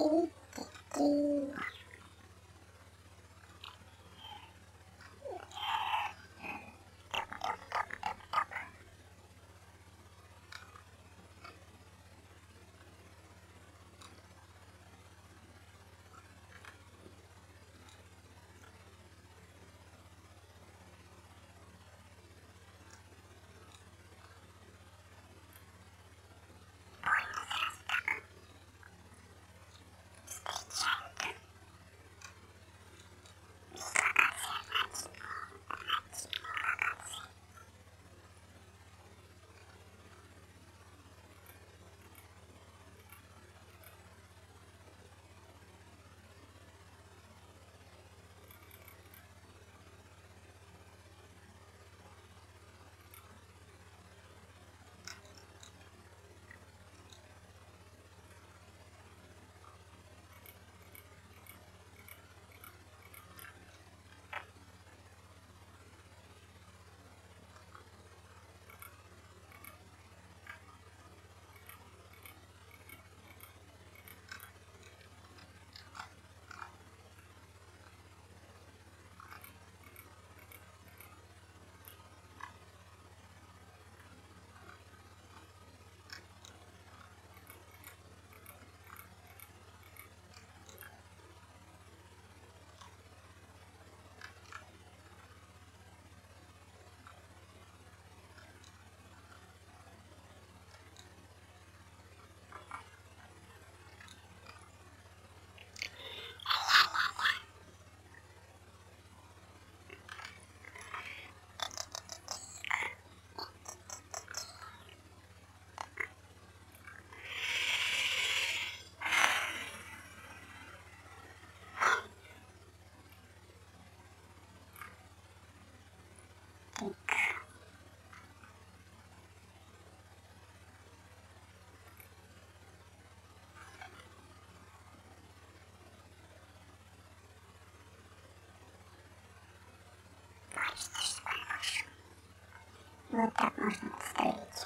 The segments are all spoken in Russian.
Вот так можно подстрелить.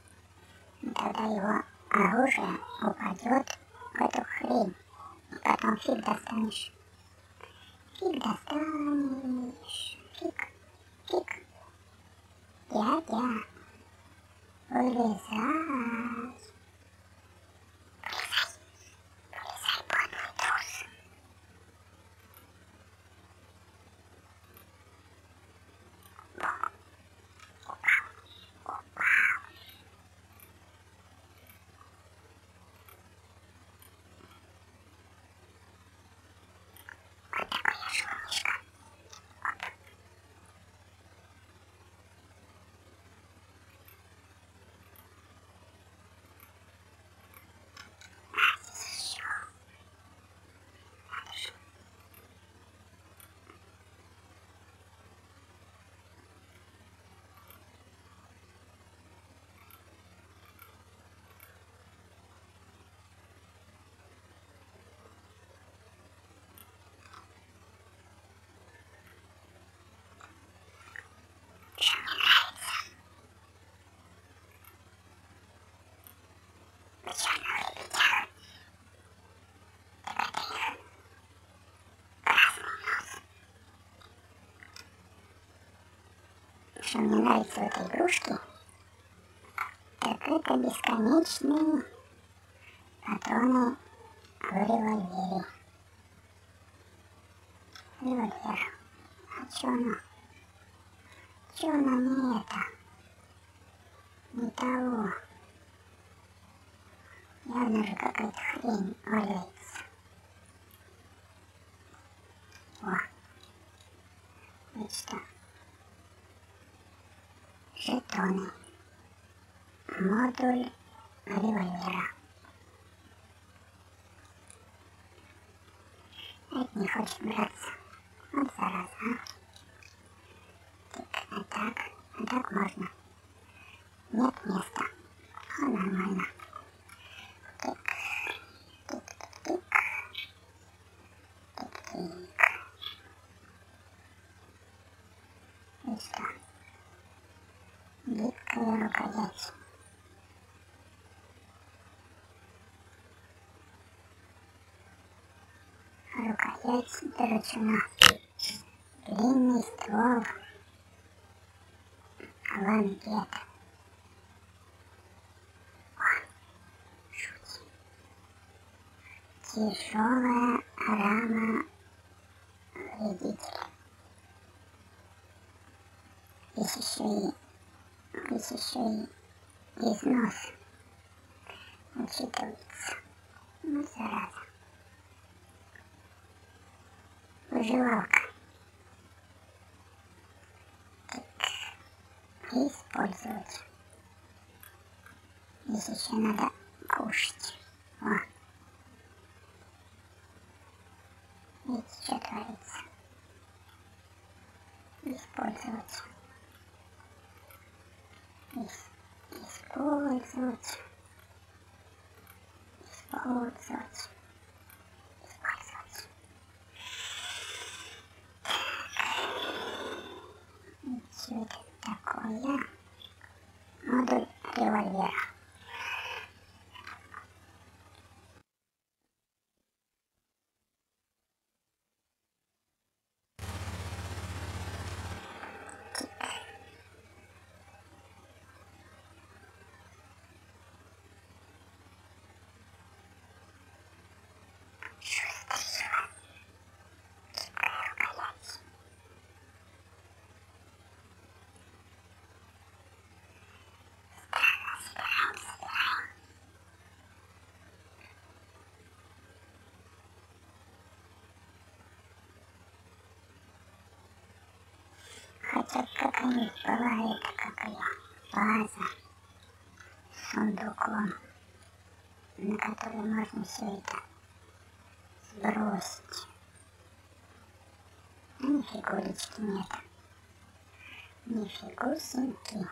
И тогда его оружие упадет в эту хрень. И потом фиг достанешь. Фиг достанешь. Фиг. Дядя. Вылезай. Вылезай, подлый трус. Что мне нравится в этой игрушке, так это бесконечные патроны в револьвере. Револьвер. А чё оно? Чё оно не это? Не того. Явно же какая-то хрень валяется. О. Вот что. Жетоны. Модуль револьвера. Это не хочет браться. Вот зараза, а. Так, а так можно. Нет места. А нормально. Тик. И что? Гибкая рукоять. опять драчуна. Длинный ствол. Лангет. Тяжелая рана вредителя. Здесь еще и износ учитывается. Ну, зараза. Выживалка. Так, использовать. Здесь еще надо кушать. О. Видите, что творится. Использовать. Использовать. Использовать. Использовать. И что это такое? Модуль револьвера. Хотя как-нибудь была это какая база с сундуком, на который можно все это сбросить. А ни фигурочки нет. Ни фигусинки.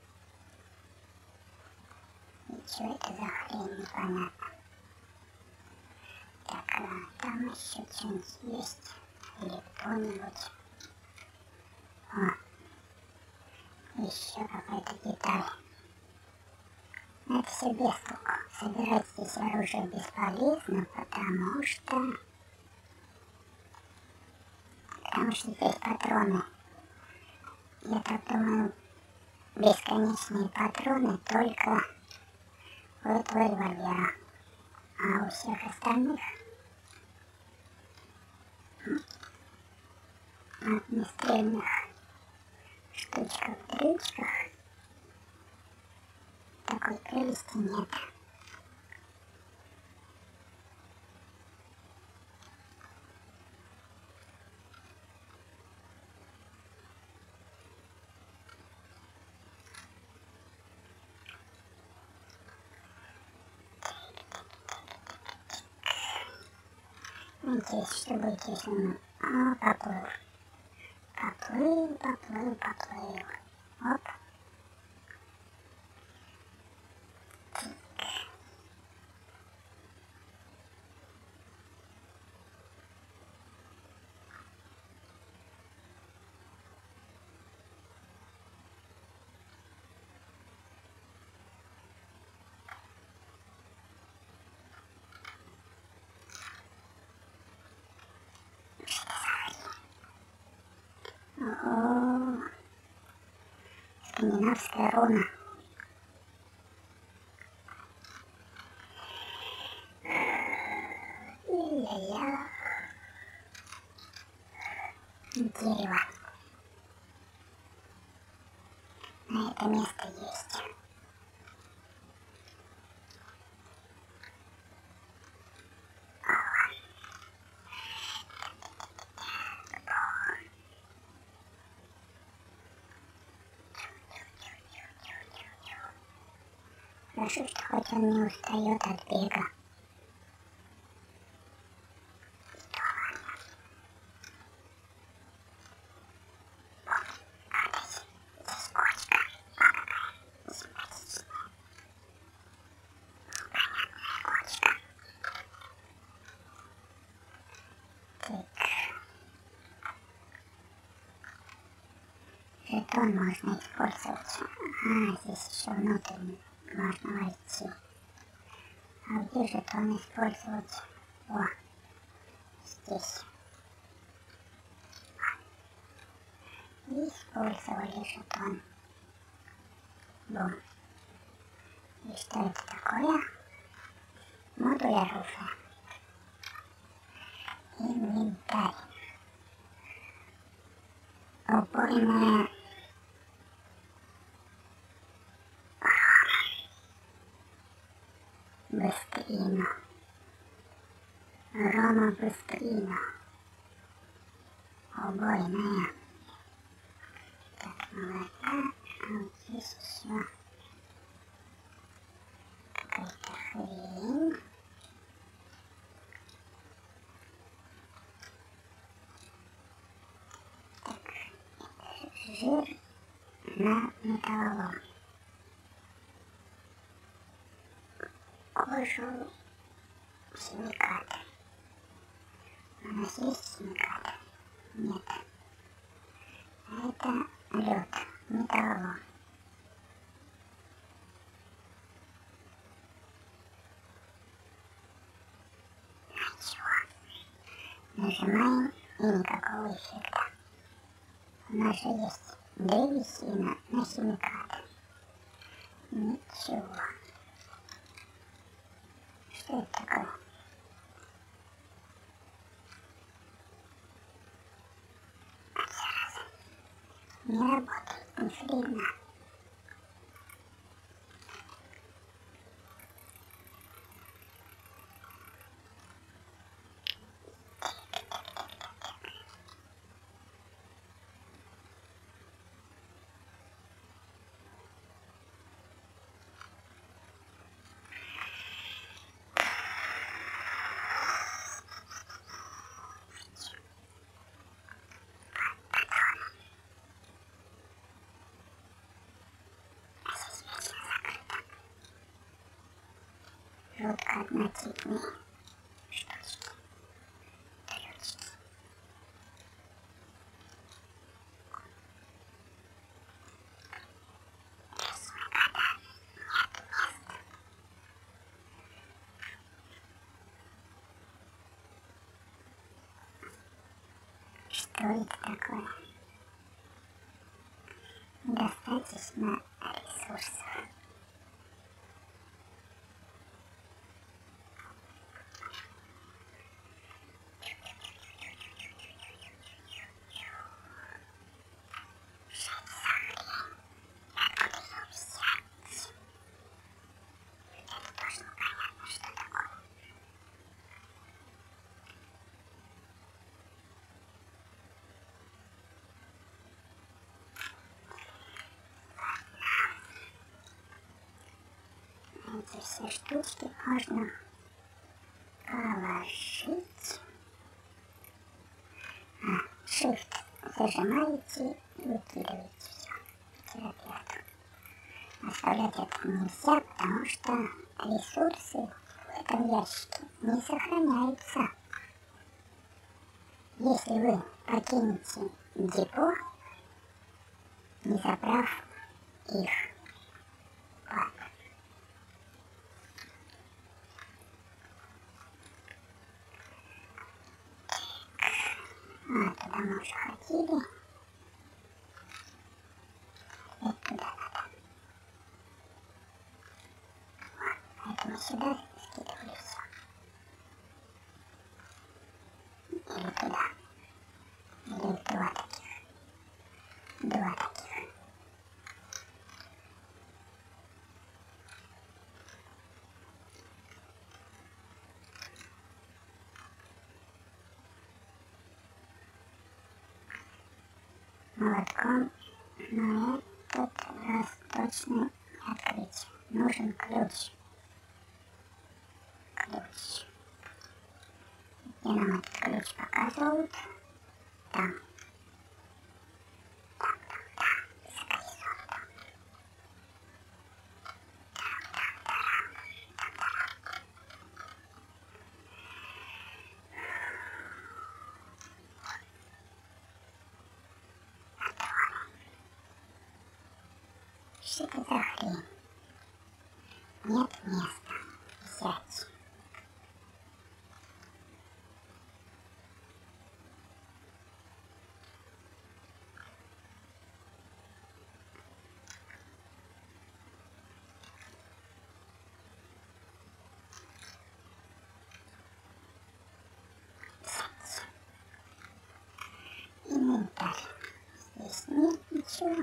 И что это за хрень, непонятно. Так, там еще что-нибудь есть. Или кто-нибудь. О, еще какая-то деталь. Это все без толку. Собирать здесь оружие бесполезно, потому что здесь патроны. Я так думаю, бесконечные патроны только у этого револьвера. А у всех остальных огнестрельных штучках-дрючках такой прелести нет. Здесь что будет, если мы... О, поплыл. Поплыл. Оп. Ого. Скандинавская руна. Дерево. На это место есть. Хорошо, что хоть он не устает от бега. Жетон можно использовать. Здесь еще внутрь можно войти. А где жетон использовать? О, здесь. И использовали жетон. Бум. И что это такое? Модуль оружия. Инвентарь. Убойная быстрина. Рома быстрина. Убойная. Так, молока. А вот здесь еще какая-то хрень. Так, жир на металлолом. Кожу химикат. У нас есть химикат? Нет. А это лед, металлолом. Ничего. Нажимаем и никакого эффекта. У нас же есть древесина на химикат. Ничего. Что это такое? Не работает, не видно. Жутко однотипные штучки. Ключики. Что это такое? Достаточно ресурсов. Эти все штучки можно положить. Shift зажимаете и выкидываете все. Терапевту. Оставлять это нельзя, потому что ресурсы в этом ящике не сохраняются. Если вы покинете депо, не забрав их. Вот. Туда мы уже ходили. И туда надо. Вот, поэтому сюда скидывали все. Или туда. Или два таких. Два таких. Молотком, но этот раз точно не открыть. Нужен ключ. Ключ. Где нам этот ключ показывают? Там. Что это за хрень? Нет места взять. Ничего.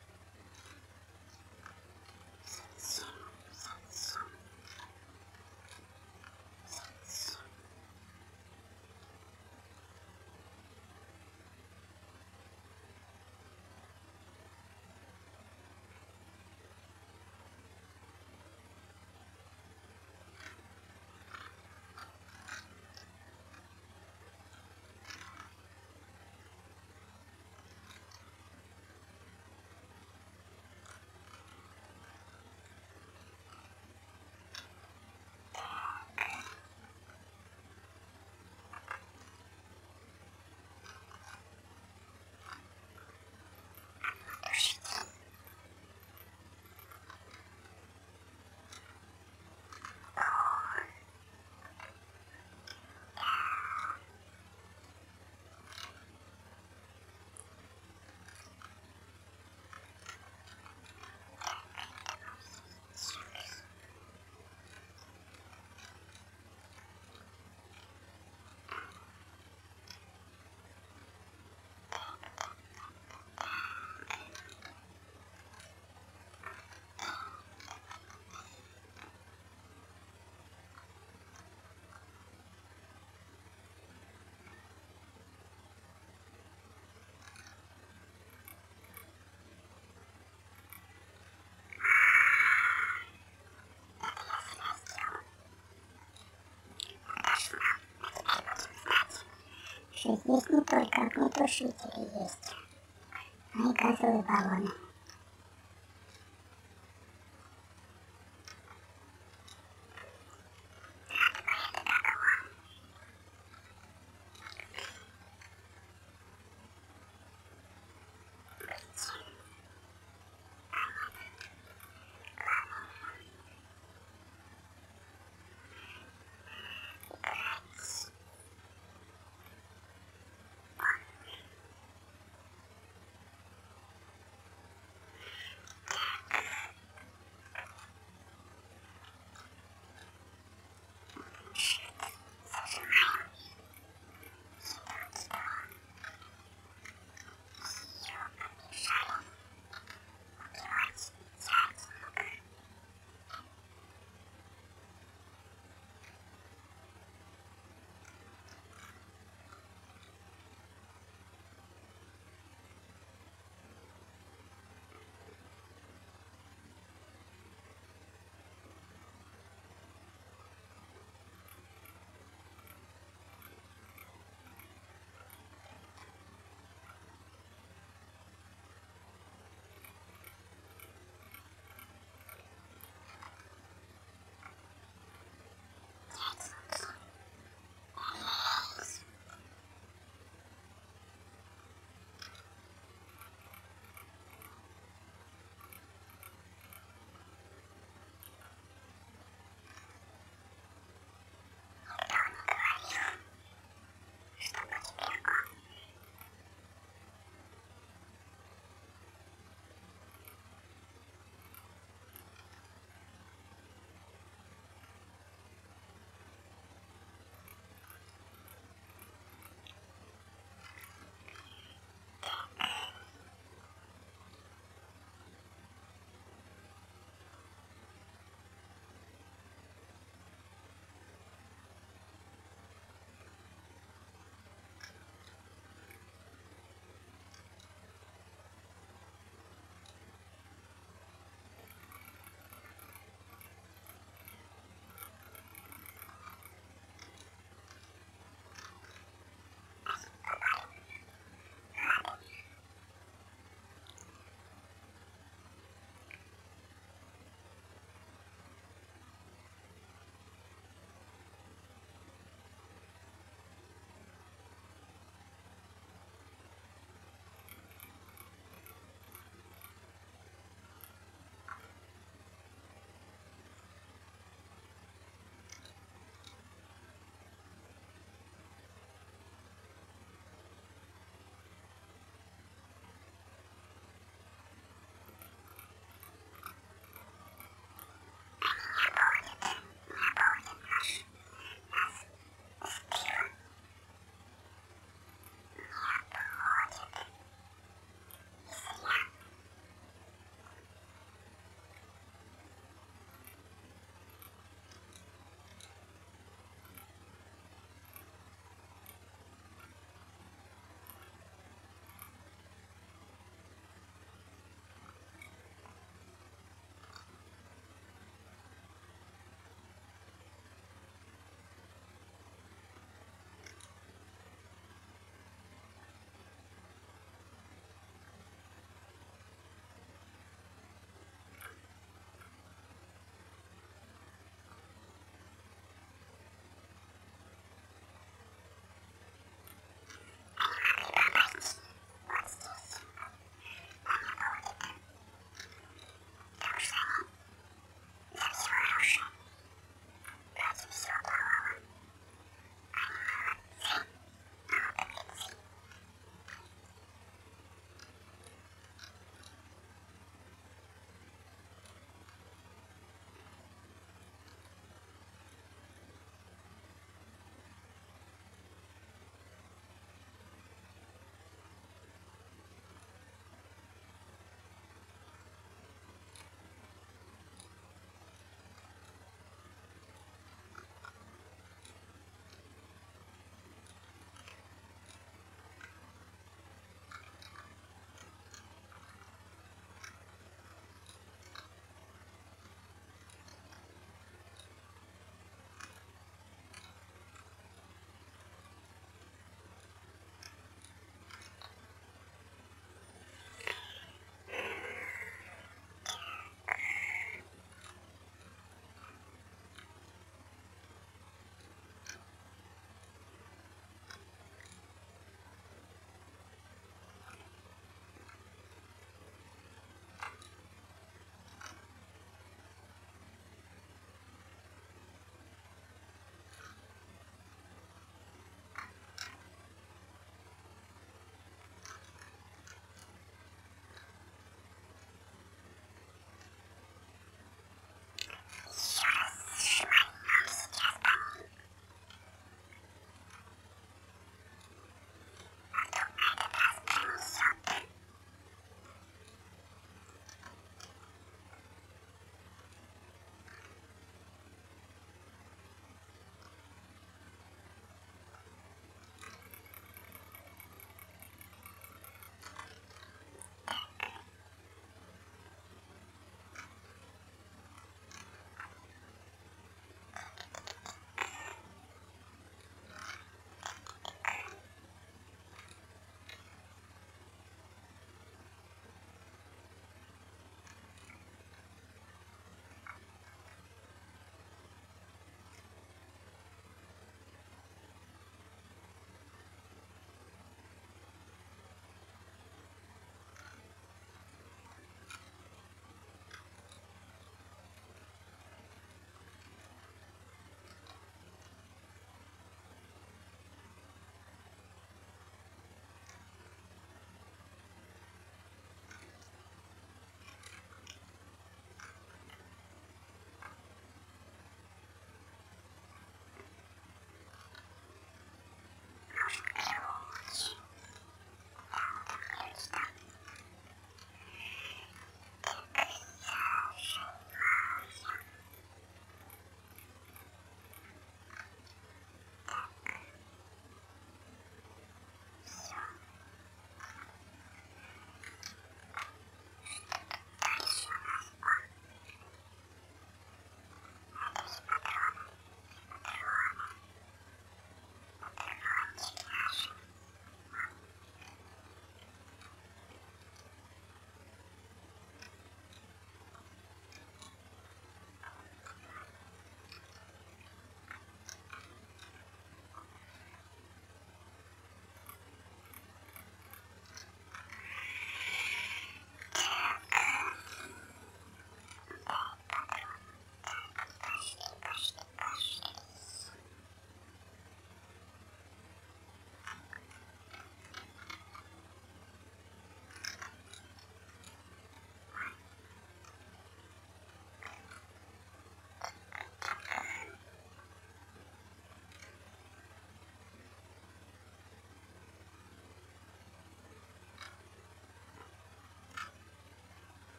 Что здесь не только огнетушители есть, но и газовые баллоны.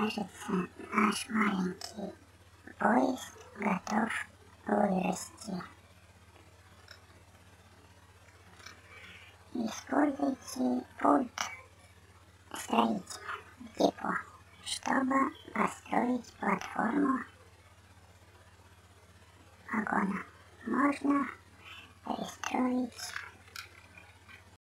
кажется, наш маленький поезд готов вырасти. Используйте пульт строителя в депо, чтобы построить платформу вагона. Можно пристроить